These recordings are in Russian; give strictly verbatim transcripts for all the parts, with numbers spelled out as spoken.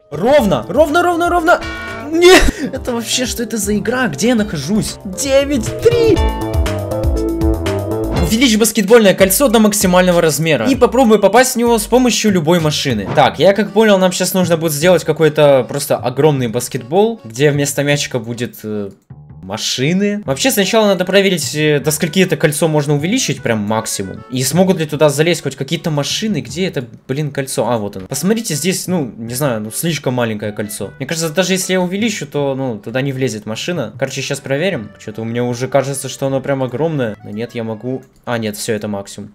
Ровно, ровно, ровно, ровно. Нет, это вообще что это за игра? Где я нахожусь? девять три. Увеличь баскетбольное кольцо до максимального размера и попробуй попасть в него с помощью любой машины. Так, я как понял, нам сейчас нужно будет сделать какой-то просто огромный баскетбол, где вместо мячика будет... Э машины. Вообще сначала надо проверить, до скольки это кольцо можно увеличить, прям максимум. И смогут ли туда залезть хоть какие-то машины. Где это, блин, кольцо? А, вот оно. Посмотрите, здесь, ну, не знаю, ну, слишком маленькое кольцо. Мне кажется, даже если я увеличу, то, ну, туда не влезет машина. Короче, сейчас проверим. Что-то у меня уже кажется, что оно прям огромное. Но нет, я могу... А, нет, все, это максимум.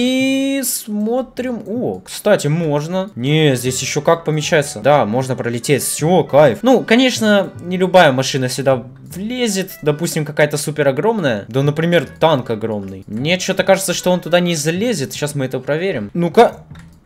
И смотрим... О, кстати, можно. Не, здесь еще как помещается. Да, можно пролететь. Все, кайф. Ну, конечно, не любая машина сюда влезет. Допустим, какая-то супер огромная. Да, например, танк огромный. Мне что-то кажется, что он туда не залезет. Сейчас мы это проверим. Ну-ка.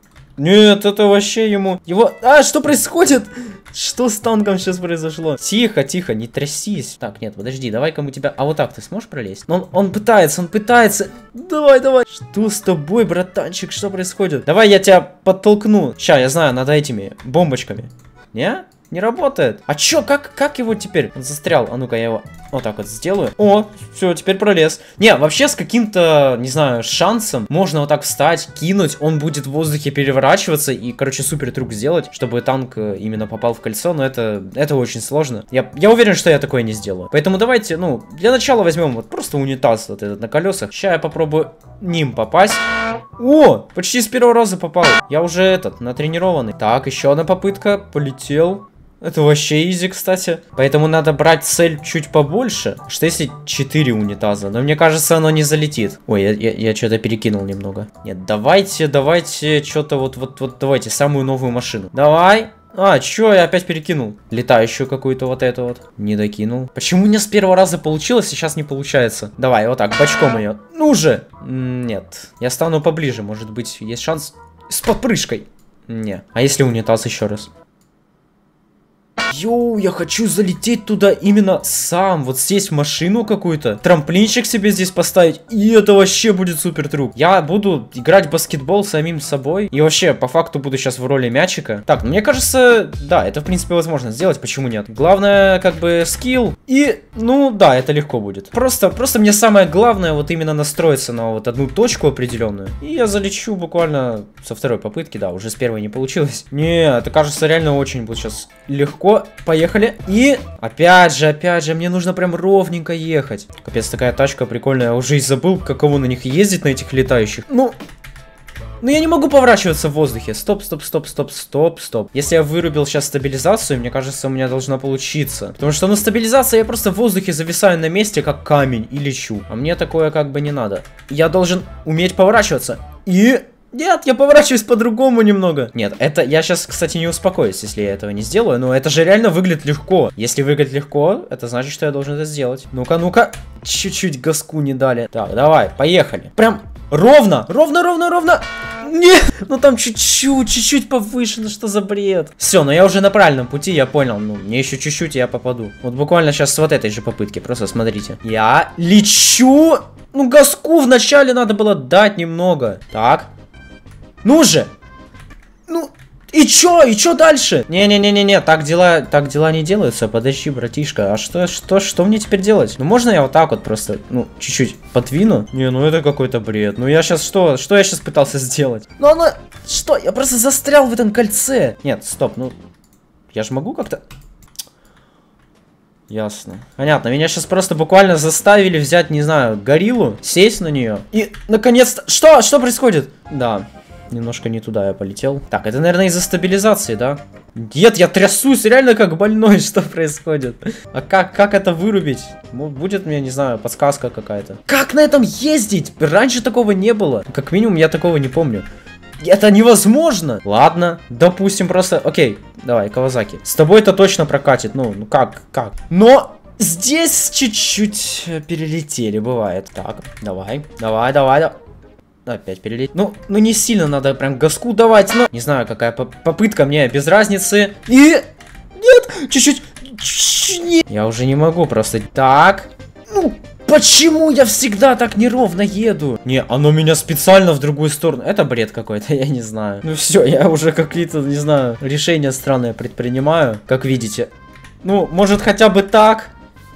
Нет, это вообще ему... Его... А, что происходит? Что с танком сейчас произошло? Тихо, тихо, не трясись. Так, нет, подожди, давай-ка мы тебя... А вот так ты сможешь пролезть? Он, он пытается, он пытается. Давай, давай. Что с тобой, братанчик? Что происходит? Давай я тебя подтолкну. Ща, я знаю, надо этими бомбочками. Не? Не работает. А чё, как, как его теперь? Он застрял. А ну-ка, я его вот так вот сделаю. О, все, теперь пролез. Не, вообще с каким-то, не знаю, шансом можно вот так встать, кинуть. Он будет в воздухе переворачиваться и, короче, супер трюк сделать, чтобы танк именно попал в кольцо. Но это, это очень сложно. Я, я уверен, что я такое не сделаю. Поэтому давайте, ну, для начала возьмем вот просто унитаз вот этот на колесах. Сейчас я попробую ним попасть. О, почти с первого раза попал. Я уже этот, натренированный. Так, еще одна попытка. Полетел. Это вообще изи, кстати. Поэтому надо брать цель чуть побольше. Что если четыре унитаза? Но мне кажется, оно не залетит. Ой, я, я, я что-то перекинул немного. Нет, давайте, давайте, что-то вот, вот, вот, давайте, самую новую машину. Давай. А, чё, я опять перекинул? Летающую какую-то вот эту вот. Не докинул. Почему у меня с первого раза получилось, а сейчас не получается? Давай, вот так, бочком ее. Ну же! Нет. Я стану поближе, может быть, есть шанс с подпрыжкой. Не. А если унитаз еще раз? Йоу, я хочу залететь туда именно сам. Вот сесть в машину какую-то, трамплинчик себе здесь поставить. И это вообще будет супер трюк. Я буду играть в баскетбол самим собой. И вообще, по факту, буду сейчас в роли мячика. Так, ну мне кажется, да, это в принципе возможно сделать. Почему нет? Главное, как бы, скилл. И, ну да, это легко будет. Просто, просто мне самое главное вот именно настроиться на вот одну точку определенную. И я залечу буквально со второй попытки. Да, уже с первой не получилось. Не, это кажется реально очень будет сейчас легко. Поехали. И опять же, опять же, мне нужно прям ровненько ехать. Капец, такая тачка прикольная. Я уже и забыл, каково на них ездить, на этих летающих. Ну, ну я не могу поворачиваться в воздухе. Стоп, стоп, стоп, стоп, стоп, стоп. Если я вырубил сейчас стабилизацию, мне кажется, у меня должно получиться. Потому что на стабилизации я просто в воздухе зависаю на месте, как камень, и лечу. А мне такое как бы не надо. Я должен уметь поворачиваться. И... Нет, я поворачиваюсь по-другому немного. Нет, это я сейчас, кстати, не успокоюсь, если я этого не сделаю. Но это же реально выглядит легко. Если выглядит легко, это значит, что я должен это сделать. Ну-ка, ну-ка. Чуть-чуть газку не дали. Так, давай, поехали. Прям ровно, ровно, ровно, ровно. Нет, ну там чуть-чуть, чуть-чуть повыше. Ну что за бред? Все, ну я уже на правильном пути, я понял. Ну, мне еще чуть-чуть, и я попаду. Вот буквально сейчас с вот этой же попытки. Просто смотрите. Я лечу. Ну, газку вначале надо было дать немного. Так. Ну же! Ну, и чё? И чё дальше? Не-не-не-не-не, так дела, так дела не делаются. Подожди, братишка, а что, что, что мне теперь делать? Ну, можно я вот так вот просто, ну, чуть-чуть подвину? Не, ну это какой-то бред. Ну, я сейчас что? Что я сейчас пытался сделать? Ну, оно... Что? Я просто застрял в этом кольце. Нет, стоп, ну... Я же могу как-то... Ясно. Понятно, меня сейчас просто буквально заставили взять, не знаю, гориллу, сесть на нее. И, наконец-то... Что? Что происходит? Да... Немножко не туда я полетел. Так, это, наверное, из-за стабилизации, да? Нет, я трясусь реально как больной. Что происходит? А как, как это вырубить? Будет мне, не знаю, подсказка какая-то. Как на этом ездить? Раньше такого не было. Как минимум, я такого не помню. Это невозможно. Ладно, допустим, просто... Окей, давай, Кавазаки. С тобой это точно прокатит. Ну, ну как, как? Но... Здесь чуть-чуть перелетели, бывает. Так, давай, давай, давай, давай. Опять перелететь. Ну, ну не сильно надо прям газку давать, но... Не знаю, какая попытка, мне без разницы. И... Нет! Чуть-чуть... Я уже не могу просто... Так... Ну, почему я всегда так неровно еду? Не, оно меня специально в другую сторону. Это бред какой-то, я не знаю. Ну все, я уже какие-то, не знаю, решения странные предпринимаю, как видите. Ну, может хотя бы так?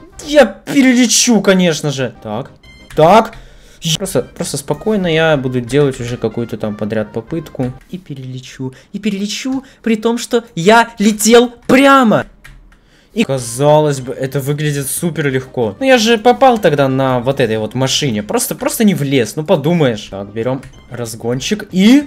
Я перелечу, конечно же. Так, так. Просто, просто спокойно я буду делать уже какую-то там подряд попытку. И перелечу, и перелечу, при том, что я летел прямо. И казалось бы, это выглядит супер легко. Ну я же попал тогда на вот этой вот машине. Просто, просто не влез, ну подумаешь. Так, берем разгончик и...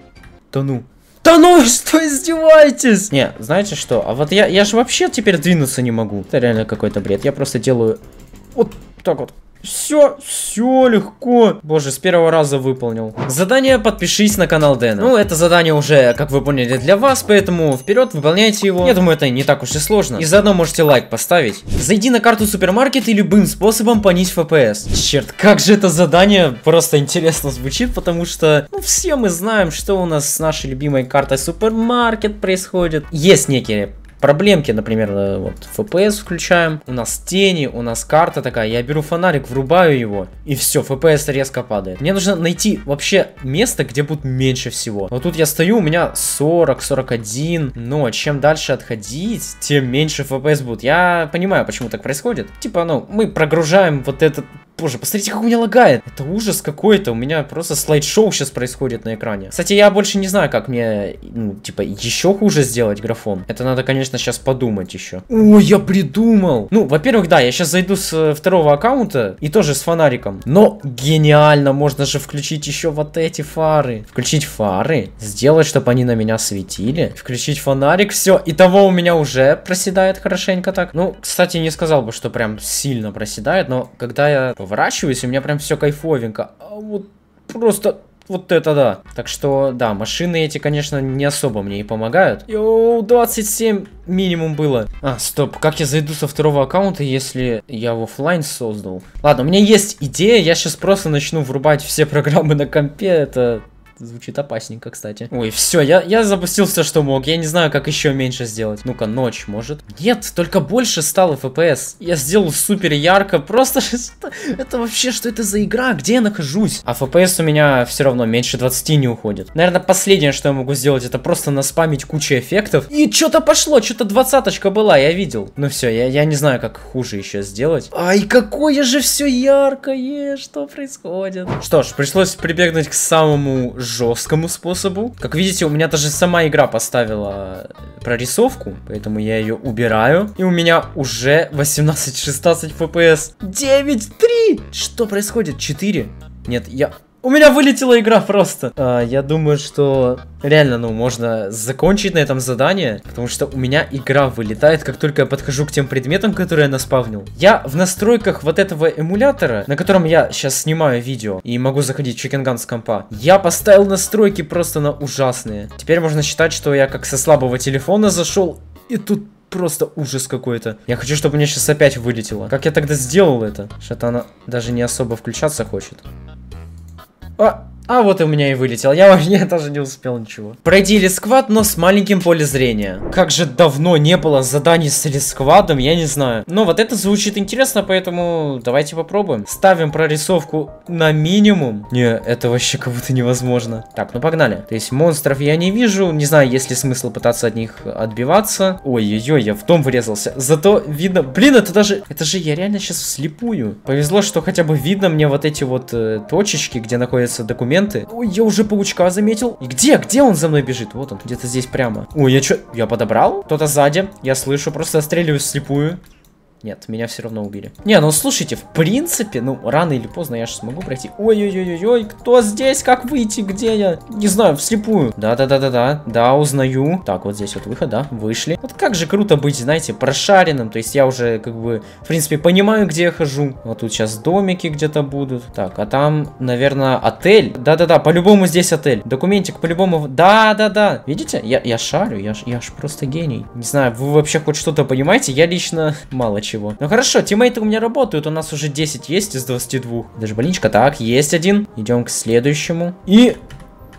Да ну. Да ну, что издеваетесь? Не, знаете что? А вот я, я же вообще теперь двинуться не могу. Это реально какой-то бред. Я просто делаю вот так вот. Все, все легко. Боже, с первого раза выполнил. Задание подпишись на канал Дэна. Ну, это задание уже, как вы поняли, для вас, поэтому вперед, выполняйте его. Я думаю, это не так уж и сложно. И заодно можете лайк поставить. Зайди на карту супермаркет и любым способом понизь эф пи эс. Черт, как же это задание просто интересно звучит, потому что, ну, все мы знаем, что у нас с нашей любимой картой супермаркет происходит. Есть некие проблемки, например, вот эф пи эс включаем, у нас тени, у нас карта такая, я беру фонарик, врубаю его, и все, эф пи эс резко падает. Мне нужно найти вообще место, где будет меньше всего. Вот тут я стою, у меня сорок, сорок один, но чем дальше отходить, тем меньше эф пи эс будет. Я понимаю, почему так происходит. Типа, ну, мы прогружаем вот этот... Боже, посмотрите, как у меня лагает. Это ужас какой-то. У меня просто слайд-шоу сейчас происходит на экране. Кстати, я больше не знаю, как мне, ну, типа, еще хуже сделать графон. Это надо, конечно, сейчас подумать еще. Ой, я придумал. Ну, во-первых, да, я сейчас зайду с второго аккаунта и тоже с фонариком. Но гениально, можно же включить еще вот эти фары. Включить фары, сделать, чтобы они на меня светили. Включить фонарик, все. Итого у меня уже проседает хорошенько так. Ну, кстати, не сказал бы, что прям сильно проседает, но когда я поворачиваюсь, у меня прям все кайфовенько. А вот просто вот это да. Так что, да, машины эти, конечно, не особо мне и помогают. Йоу, двадцать семь минимум было. А, стоп, как я зайду со второго аккаунта, если я в оффлайн создал? Ладно, у меня есть идея, я сейчас просто начну врубать все программы на компе, это... Звучит опасненько, кстати. Ой, все, я, я запустил все, что мог. Я не знаю, как еще меньше сделать. Ну-ка, ночь, может? Нет, только больше стало эф пи эс. Я сделал супер ярко. Просто это вообще, что это за игра? Где я нахожусь? А эф пи эс у меня все равно меньше двадцати не уходит. Наверное, последнее, что я могу сделать, это просто наспамить кучу эффектов. И что-то пошло, что-то двадцаточка была, я видел. Ну все, я, я не знаю, как хуже еще сделать. Ай, какое же все яркое, что происходит? Что ж, пришлось прибегнуть к самому жесткому способу. Как видите, у меня даже сама игра поставила прорисовку, поэтому я ее убираю. И у меня уже восемнадцать шестнадцать эф пи эс. девять три! Что происходит? четыре? Нет, я... У меня вылетела игра просто. А, я думаю, что реально, ну, можно закончить на этом задание, потому что у меня игра вылетает, как только я подхожу к тем предметам, которые я наспавнил. Я в настройках вот этого эмулятора, на котором я сейчас снимаю видео и могу заходить в Chicken Gun с компа, я поставил настройки просто на ужасные. Теперь можно считать, что я как со слабого телефона зашел, и тут просто ужас какой-то. Я хочу, чтобы у меня сейчас опять вылетело. Как я тогда сделал это? Что-то она даже не особо включаться хочет. А, а вот и у меня и вылетел. Я, я даже не успел ничего. Пройди лесквад, но с маленьким полем зрения. Как же давно не было заданий с лесквадом, я не знаю. Но вот это звучит интересно, поэтому давайте попробуем. Ставим прорисовку на минимум. Не, это вообще как будто невозможно. Так, ну погнали. То есть монстров я не вижу. Не знаю, есть ли смысл пытаться от них отбиваться. Ой-ой-ой, я в дом врезался. Зато видно... Блин, это даже... Это же я реально сейчас вслепую. Повезло, что хотя бы видно мне вот эти вот э, точечки, где находятся документы. Ой, я уже паучка заметил. И где? Где он за мной бежит? Вот он, где-то здесь прямо. Ой, я что? Я подобрал? Кто-то сзади. Я слышу, просто отстреливаюсь вслепую. Нет, меня все равно убили. Не, ну слушайте, в принципе, ну, рано или поздно я же смогу пройти. Ой-ой-ой-ой, кто здесь? Как выйти? Где я? Не знаю, вслепую. Да-да-да-да-да, да, узнаю. Так, вот здесь вот выход, да, вышли. Вот как же круто быть, знаете, прошаренным. То есть я уже, как бы, в принципе, понимаю, где я хожу. Вот тут сейчас домики где-то будут. Так, а там, наверное, отель. Да-да-да, по-любому здесь отель. Документик по-любому... Да-да-да. Видите? Я, я шарю, я, я ж просто гений. Не знаю, вы вообще хоть что-то понимаете? Я лично мало чего. Ну хорошо, тиммейты у меня работают, у нас уже десять есть из двадцати двух. Даже больничка, так, есть один. Идем к следующему. И...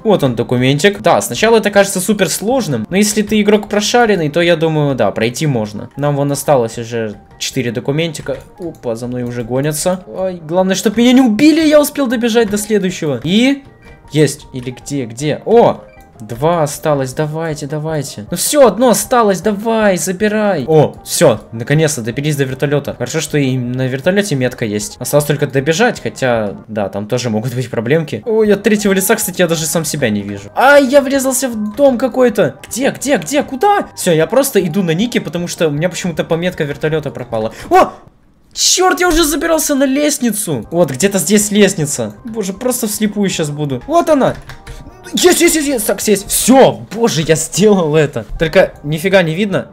Вот он, документик. Да, сначала это кажется супер сложным, но если ты игрок прошаренный, то я думаю, да, пройти можно. Нам вон осталось уже четыре документика. Опа, за мной уже гонятся. Ой, главное, чтобы меня не убили, я успел добежать до следующего. И... Есть. Или где, где? О! Два осталось, давайте, давайте. Ну все, одно осталось, давай, забирай. О, все, наконец-то добились до вертолета. Хорошо, что и на вертолете метка есть. Осталось только добежать, хотя, да, там тоже могут быть проблемки. Ой, от третьего лица, кстати, я даже сам себя не вижу. Ай, я врезался в дом какой-то. Где, где, где, куда? Все, я просто иду на нике, потому что у меня почему-то пометка вертолета пропала. О! Черт, я уже забирался на лестницу. Вот, где-то здесь лестница. Боже, просто вслепую сейчас буду. Вот она. Есть, есть, есть, есть. Так, сесть. Все, боже, я сделал это. Только нифига не видно.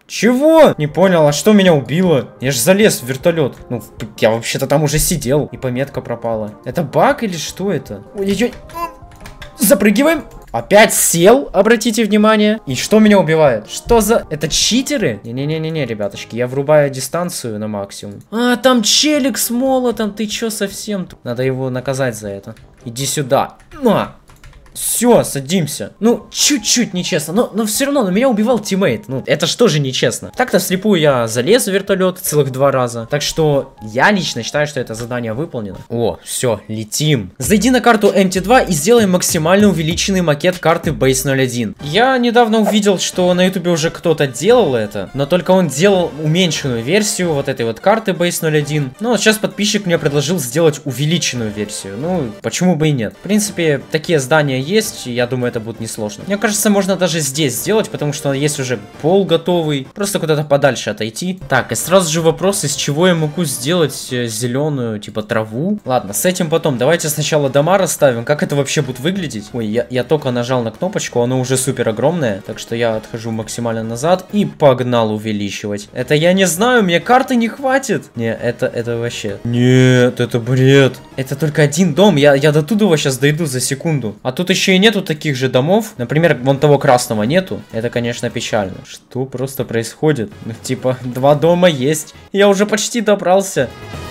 Чего? Не понял, а что меня убило? Я же залез в вертолет. Ну, я вообще-то там уже сидел. И пометка пропала. Это баг или что это? Ой-ой-ой. Запрыгиваем. Опять сел, обратите внимание. И что меня убивает? Что за... Это читеры? Не-не-не-не, ребяточки, я врубаю дистанцию на максимум. А, там челик с молотом, ты чё совсем? Надо его наказать за это. Иди сюда. На. Все, садимся. Ну, чуть-чуть нечестно, но, но все равно, но меня убивал тиммейт. Ну, это ж тоже нечестно. Так-то вслепую я залез в вертолет целых два раза. Так что я лично считаю, что это задание выполнено. О, все, летим. Зайди на карту эм ти два и сделай максимально увеличенный макет карты Бейс ноль один. Я недавно увидел, что на ютубе уже кто-то делал это, но только он делал уменьшенную версию вот этой вот карты Бейс ноль один. Ну, вот сейчас подписчик мне предложил сделать увеличенную версию. Ну, почему бы и нет. В принципе, такие здания есть, я думаю, это будет несложно. Мне кажется, можно даже здесь сделать, потому что есть уже пол готовый. Просто куда-то подальше отойти. Так, и сразу же вопрос, из чего я могу сделать зеленую, типа, траву. Ладно, с этим потом. Давайте сначала дома расставим. Как это вообще будет выглядеть? Ой, я, я только нажал на кнопочку, оно уже супер огромное. Так что я отхожу максимально назад и погнал увеличивать. Это я не знаю, мне карты не хватит. Не, это, это вообще... Нет, это бред. Это только один дом, я, я до туда сейчас дойду за секунду. А тут еще еще и нету таких же домов. Например, вон того красного нету. Это, конечно, печально. Что просто происходит? Ну, типа, два дома есть. Я уже почти добрался.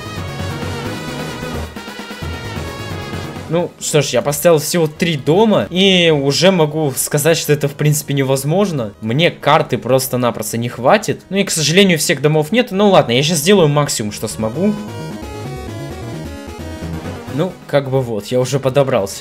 Ну, что ж, я поставил всего три дома, и уже могу сказать, что это, в принципе, невозможно. Мне карты просто-напросто не хватит. Ну и, к сожалению, всех домов нет. Ну ладно, я сейчас сделаю максимум, что смогу. Ну, как бы вот, я уже подобрался.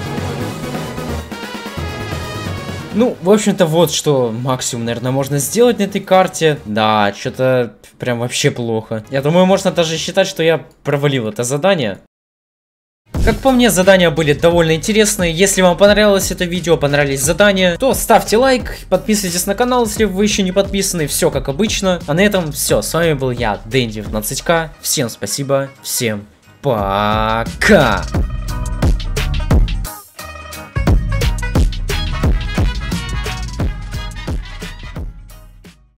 Ну, в общем-то, вот что максимум, наверное, можно сделать на этой карте. Да, что-то прям вообще плохо. Я думаю, можно даже считать, что я провалил это задание. Как по мне, задания были довольно интересные. Если вам понравилось это видео, понравились задания, то ставьте лайк, подписывайтесь на канал, если вы еще не подписаны. Все как обычно. А на этом все. С вами был я, Дэнди девятнадцать ка. Всем спасибо, всем пока.